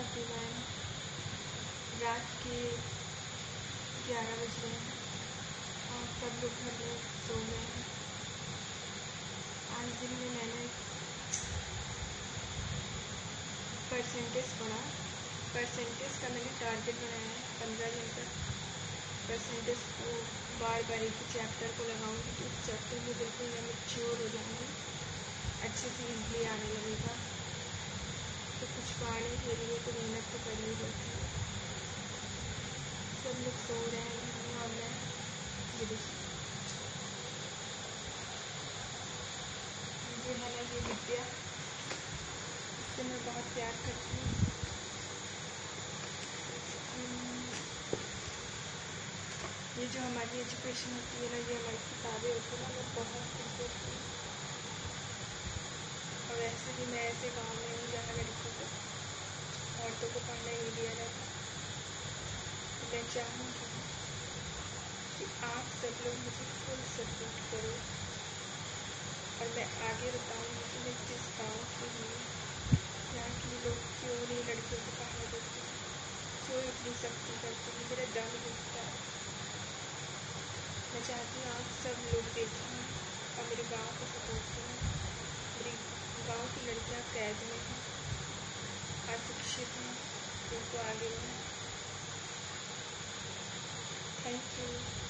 Everyone, रात के 11 बज रहे हैं और सब लोग घर में सो गए हैं। आज दिन में मैंने परसेंटेज पढ़ा। परसेंटेज का मैंने टारगेट बनाया है 15 दिन तक। परसेंटेज को बार बार एक ही चैप्टर को लगाऊंगी तो उस चैप्टर में बिल्कुल मैं मैच्योर हो जाऊँगी, अच्छे से इजली आने लगेगा। तो कुछ पाने के लिए तो मेहनत तो करनी पड़ती है। सब लोग सो रहे हैं और मैं ये है ना, ये विद्या, इससे मैं बहुत प्यार करती हूँ। ये जो हमारी एजुकेशन होती है ना, ये हमारी किताबें होती है ना, वो बहुत खुश होती है। और वैसे भी मैं ऐसे गाँव में हूँ जहाँ लड़कों को, औरतों को पढ़ने नहीं दिया जाता। तो मैं चाहूँगी कि आप सब लोग मुझे फुल सपोर्ट करो और मैं आगे बताऊँगी कि मैं किस गाँव की हूँ, यहाँ के लोग क्यों नहीं लड़कियों को पढ़ने देते, क्यों इतनी सख्ती करते हैं। मेरा दम घुटता है। मैं चाहती हूँ आप सब लोग देखें और मेरे गाँव को सपोर्ट करें। मेरी गाँव की लड़कियाँ कैद में हैं, अशिक्षित हैं, उनको आगे बढ़ाएं। Thank you.